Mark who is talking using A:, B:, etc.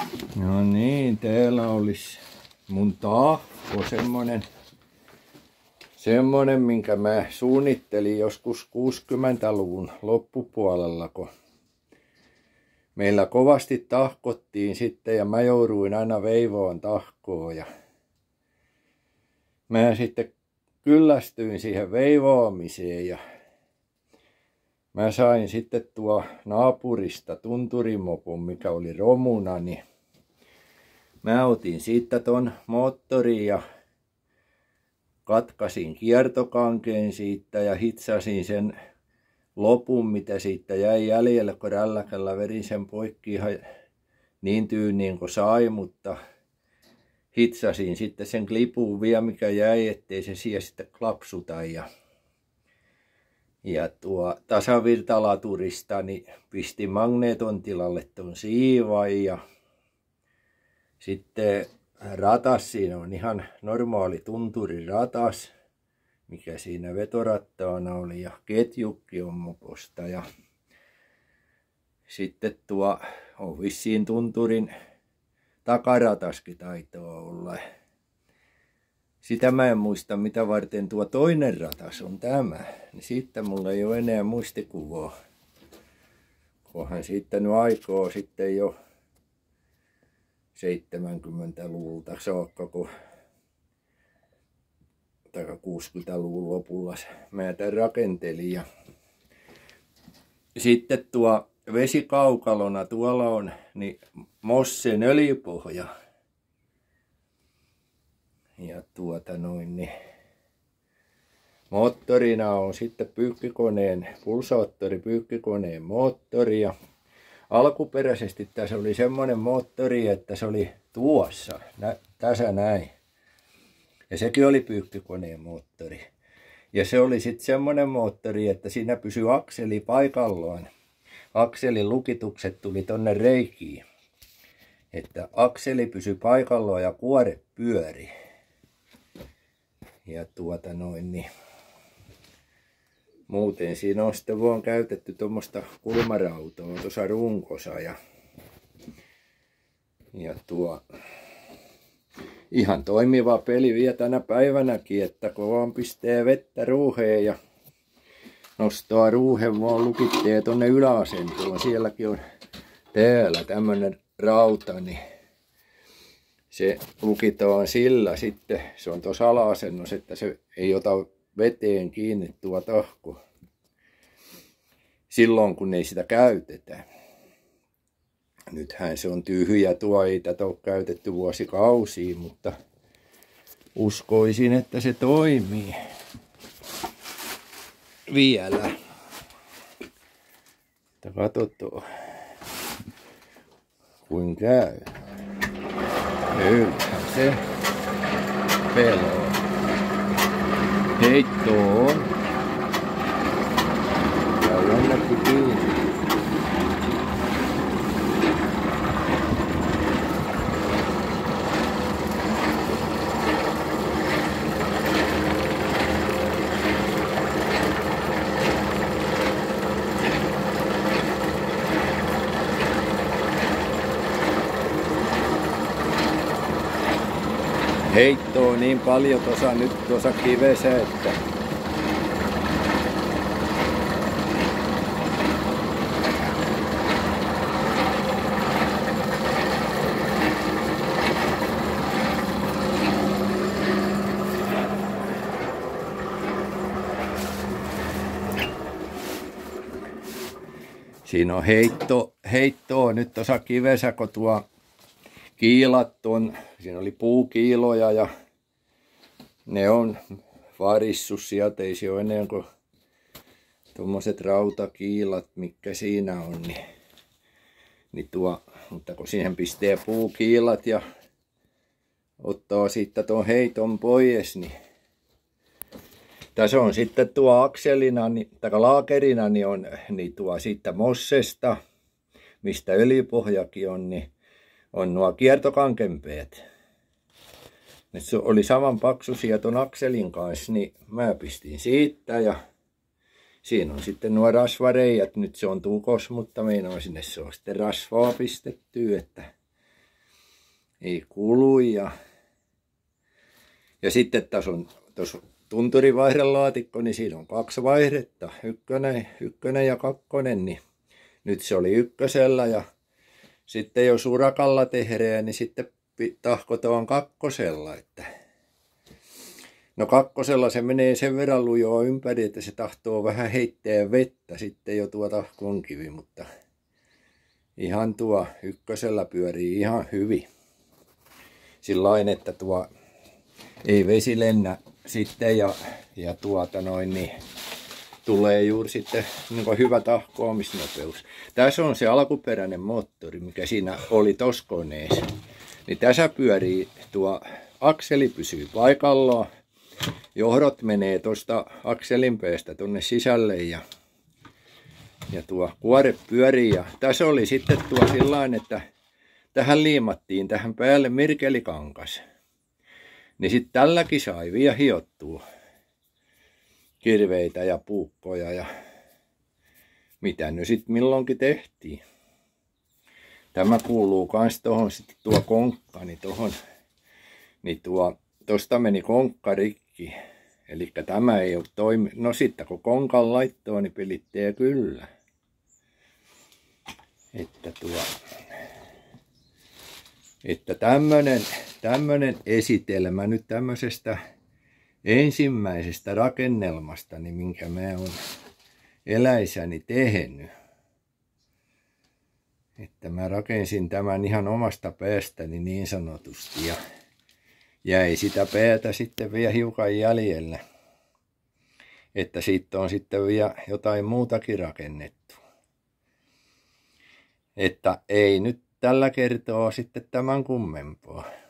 A: No niin, täällä olisi mun tahko, semmonen minkä mä suunnittelin joskus 60-luvun loppupuolella, kun meillä kovasti tahkottiin sitten ja mä jouduin aina veivoon tahkoon ja mä sitten kyllästyin siihen veivaamiseen ja mä sain sitten tuo naapurista tunturimopun, mikä oli romuna, niin mä otin siitä ton moottorin ja katkasin kiertokankeen siitä ja hitsasin sen lopun, mitä siitä jäi jäljelle, kun rälläkällä vedin sen poikki ihan niin tyyniin kuin sai, mutta hitsasin sitten sen klipun vielä, mikä jäi, ettei se siellä sitten klapsuta. Ja tuo tasavirtalaturista niin pistin magneeton tilalle ton siivan ja sitten ratas, siinä on ihan normaali tunturiratas, mikä siinä vetorattaana oli ja ketjukki on moposta ja sitten tuo on vissiin tunturin takarataskin taitoo olla. Sitä mä en muista mitä varten tuo toinen ratas on tämä, niin siitä mulla ei ole enää muistikuvaa. Kunhan siitä nyt aikaa sitten jo 70-luvulta saakka, kun 60-luvun lopulla mä tämän rakentelin. Ja sitten tuo vesikaukalona tuolla on niin Mossen öljypohja. Ja niin moottorina on sitten pulsaattoripyykkikoneen moottori ja alkuperäisesti tässä oli semmoinen moottori, että se oli tuossa, tässä näin. Ja sekin oli pyykkikoneen moottori. Ja se oli sitten semmoinen moottori, että siinä pysyi akseli paikallaan. Akselin lukitukset tuli tonne reikiin. Että akseli pysyi paikallaan ja kuore pyöri. Ja niin muuten siinä on sitten vaan käytetty tuommoista kulmarautaa tuossa runkossa ja ihan toimiva peli vielä tänä päivänäkin, että kun vaan pistää vettä ruuheen ja nostaa ruuhen vaan lukittee tonne yläasentoon, sielläkin on täällä tämmönen rauta, niin se lukitaan sillä sitten, se on tuossa ala-asennossa, että se ei ota veteen kiinni tuo tahko silloin, kun ei sitä käytetä. Nythän se on tyhjä tuo, ei tätä ole käytetty vuosikausiin, mutta uskoisin, että se toimii vielä. Katsotaan, kuin käy. Kyllähän se peloo. Heittoon. Ja jonnekin kiinni. Heittoo niin paljon tuossa kivessä, että siinä on heittoa nyt tuossa kivessä, kun tuo kiilat on, siinä oli puukiiloja ja ne on varissu sieltä, ei se ole enää kuin tuommoiset rautakiilat, mitkä siinä on, mutta kun siihen pistää puukiilat ja ottaa sitten tuon heiton pois, niin tässä on sitten tuo akselina, tai laakerina, niin on tuo sitten Mossesta, mistä öljypohjakin on, niin on nuo kiertokankenpeet. Se oli saman paksuisia ton akselin kanssa, niin mä pistin siitä ja siinä on sitten nuo rasvareijät. Nyt se on tukos, mutta meinaan sinne se on sitten rasvaa pistetty, että ei kulu ja sitten tässä on tuossa tunturivaihdelaatikko, niin siinä on 2 vaihdetta, ykkönen ja 2, niin nyt se oli 1 ja sitten jos urakalla tehdään, niin sitten tahkotaan 2, että no 2 se menee sen verran lujoa ympäri, että se tahtoo vähän heittää vettä sitten jo tuo tahkonkivi, mutta ihan tuo 1 pyörii ihan hyvin. Sillain, että tuo ei vesi lennä sitten ja niin tulee juuri sitten niin hyvä tahkoamisnopeus. Tässä on se alkuperäinen moottori, mikä siinä oli tossa koneessa. Niin tässä pyörii, tuo akseli pysyy paikallaan. Johdot menee tuosta akselin päästä tuonne sisälle ja tuo kuore pyörii. Ja tässä oli sitten tuo sillain, että tähän liimattiin tähän päälle mirkelikangas. Niin sitten tälläkin sai vielä hiottua kirveitä ja puukkoja ja mitä nyt sitten milloinkin tehtiin. Tämä kuuluu kans tohon sitten tuo konkka, niin tohon, niin tosta meni konkka rikki. Eli tämä ei ole toimi. No sitten kun konkan laittoo, niin pelittää kyllä. Että tämmönen esitelmä nyt tämmöisestä ensimmäisestä rakennelmasta, niin minkä mä oon eläissäni tehnyt. Että mä rakensin tämän ihan omasta päästäni niin sanotusti ja jäi sitä päätä sitten vielä hiukan jäljellä. Että siitä on sitten vielä jotain muutakin rakennettu. Että ei nyt tällä kertaa sitten tämän kummempaa.